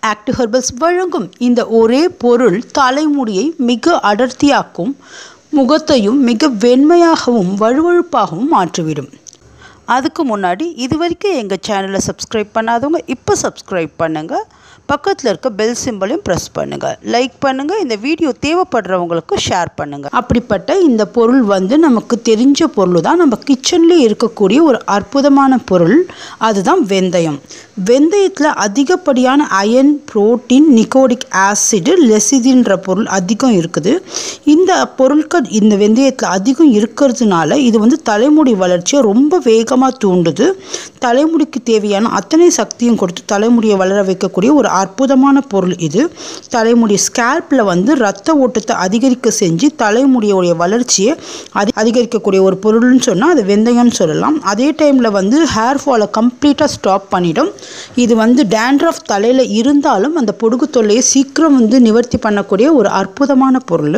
Active herbals வழங்கும் இந்த ஒரே பொருள் தலைமுடியை மிக அடர்த்தியாக்கும், முகத்தையும் மிக வெண்மையாகவும் வழுவழுப்பாகவும் மாற்றிவிடும். அதுக்கு முன்னாடி இதுவரைக்கும் எங்கள் சேனலை சப்ஸ்கிரைப் பண்ணாதவங்க இப்போ சப்ஸ்கிரைப் பண்ணுங்கள். பக்கத்தில் இருக்க பெல் சிம்பலையும் ப்ரெஸ் பண்ணுங்கள், லைக் பண்ணுங்கள், இந்த வீடியோ தேவைப்படுறவங்களுக்கு ஷேர் பண்ணுங்கள். அப்படிப்பட்ட இந்த பொருள் நமக்கு தெரிஞ்ச பொருள் தான், நம்ம கிச்சன்லேயே இருக்கக்கூடிய ஒரு அற்புதமான பொருள். அதுதான் வெந்தயம். வெந்தயத்தில் அதிகப்படியான அயன், புரோட்டீன், நிக்கோடிக் ஆசிடு, லெசிதின்ற பொருள் அதிகம் இருக்குது. இந்த பொருட்கள் இந்த வெந்தயத்தில் அதிகம் இருக்கிறதுனால இது தலைமுடி வளர்ச்சியை ரொம்ப வேகமாக தூண்டுது. தலைமுடிக்கு தேவையான அத்தனை சக்தியும் கொடுத்து தலைமுடியை வளர வைக்கக்கூடிய ஒரு அற்புதமான பொருள் இது. தலைமுடி ஸ்கேல்பில் ரத்த ஓட்டத்தை அதிகரிக்க செஞ்சு தலைமுடியோடைய வளர்ச்சியை அதிகரிக்கக்கூடிய ஒரு பொருள்னு சொன்னால் அது வெந்தயம்னு சொல்லலாம். அதே டைமில் ஹேர் ஃபாலை கம்ப்ளீட்டாக ஸ்டாப் பண்ணிடும். இது டேண்ட்ரஃப் தலையில் இருந்தாலும் அந்த பொடுகு தொல்லையை சீக்கிரம் நிவர்த்தி பண்ணக்கூடிய ஒரு அற்புதமான பொருள்.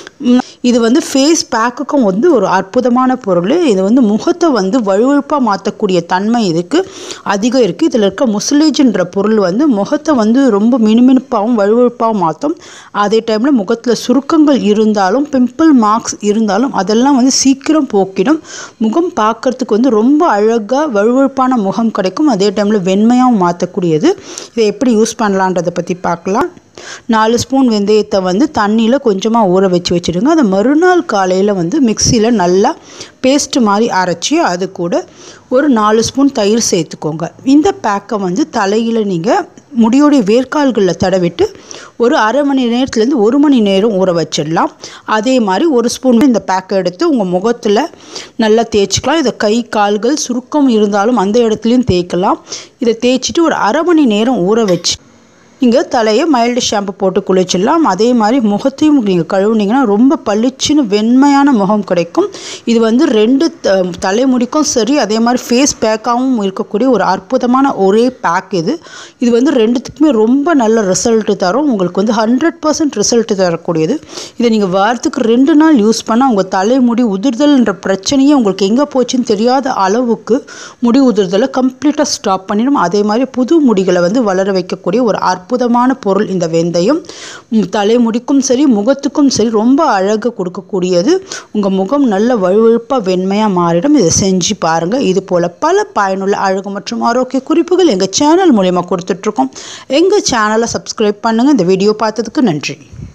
இது ஃபேஸ் பேக்குக்கும் ஒரு அற்புதமான பொருள். இது முகத்தை வழுவழுப்பாக மாற்றக்கூடிய தன்மை இதுக்கு அதிகம் இருக்குது. இதில் இருக்க முஸ்லேஜ்ன்ற பொருள் முகத்தை ரொம்ப மினுமினுப்பாகவும் வழுவழுப்பாகவும் மாற்றும். அதே டைமில் முகத்தில் சுருக்கங்கள் இருந்தாலும், பிம்பிள் மார்க்ஸ் இருந்தாலும் அதெல்லாம் சீக்கிரம் போக்கிடும். முகம் பார்க்குறதுக்கு ரொம்ப அழகாக வழுவழுப்பான முகம் கிடைக்கும். அதே டைமில் வெண்மையாகவும் மாற்றக்கூடியது. இதை எப்படி யூஸ் பண்ணலான்றதை பற்றி பார்க்கலாம். 4 ஸ்பூன் வெந்தயத்தை தண்ணியில் கொஞ்சமாக ஊற வச்சுடுங்க. அதை மறுநாள் காலையில் மிக்சியில் நல்லா பேஸ்ட் மாதிரி அரைச்சி அது கூட ஒரு 4 ஸ்பூன் தயிர் சேர்த்துக்கோங்க. இந்த பேக்கை தலையில் நீங்கள் முடியோடைய வேர்க்கால்களில் தடவிட்டு ஒரு அரை மணி நேரத்துலேருந்து 1 மணி நேரம் ஊற வச்சிடலாம். அதே மாதிரி 1 ஸ்பூன் இந்த பேக்கை எடுத்து உங்கள் முகத்தில் நல்லா தேய்ச்சிக்கலாம். இதை கை கால்கள் சுருக்கம் இருந்தாலும் அந்த இடத்துலையும் தேய்க்கலாம். இதை தேய்ச்சிட்டு ஒரு அரை மணி நேரம் ஊற வச்சு நீங்கள் தலையை மைல்டு ஷாம்பு போட்டு குளிச்சிடலாம். அதே மாதிரி முகத்தையும் நீங்கள் கழுவுனீங்கன்னா ரொம்ப பளிச்சுன்னு வெண்மையான முகம் கிடைக்கும். இது 2 தலைமுடிக்கும் சரி, அதே மாதிரி ஃபேஸ் பேக்காகவும் இருக்கக்கூடிய ஒரு அற்புதமான ஒரே பேக் இது. இது 2த்துக்குமே ரொம்ப நல்ல ரிசல்ட்டு தரும். உங்களுக்கு 100% ரிசல்ட்டு தரக்கூடியது. இதை நீங்கள் வாரத்துக்கு 2 நாள் யூஸ் பண்ணால் உங்கள் தலைமுடி உதிர்தல்ன்ற பிரச்சனையே உங்களுக்கு எங்கே போச்சுன்னு தெரியாத அளவுக்கு முடி உதிர்தலை கம்ப்ளீட்டாக ஸ்டாப் பண்ணிடும். அதே மாதிரி புது முடிகளை வளர வைக்கக்கூடிய ஒரு அற்புதமான பொருள் இந்த வெந்தயம். தலைமுடிக்கும் சரி, முகத்துக்கும் சரி ரொம்ப அழகு கொடுக்கக்கூடியது. உங்கள் முகம் நல்ல வழுவழுப்பாக வெண்மையாக மாறிடும். இதை செஞ்சு பாருங்கள். இது போல் பல பயனுள்ள அழகு மற்றும் ஆரோக்கிய குறிப்புகள் எங்கள் சேனல் மூலமாக கொடுத்துட்ருக்கோம். எங்கள் சேனலை சப்ஸ்கிரைப் பண்ணுங்கள். இந்த வீடியோ பார்த்ததுக்கு நன்றி.